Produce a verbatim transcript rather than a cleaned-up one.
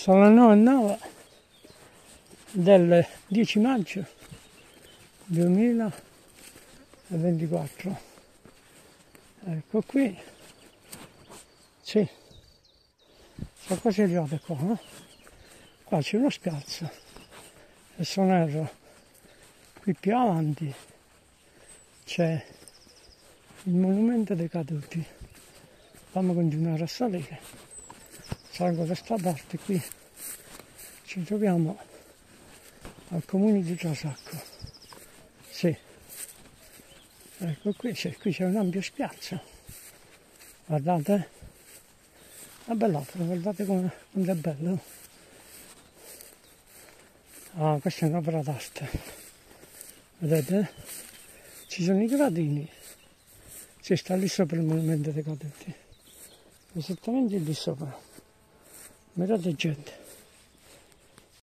Sono le nove e nove del dieci maggio duemilaventiquattro. Ecco qui, sì, sono quasi arrivate qua, no? Qua c'è uno spiazzo e sono qui più avanti c'è il monumento dei caduti. Fammi continuare a salire, salgo da questa parte. Qui ci troviamo al comune di Trasacco, sì, ecco qui c'è, qui c'è un ampio spiazzo, guardate, è bell'altro, guardate come è bello. Ah, questa è un'opera d'arte, vedete? Ci sono i gradini, si sta lì sopra il monumento dei caduti, esattamente lì sopra, mirate gente.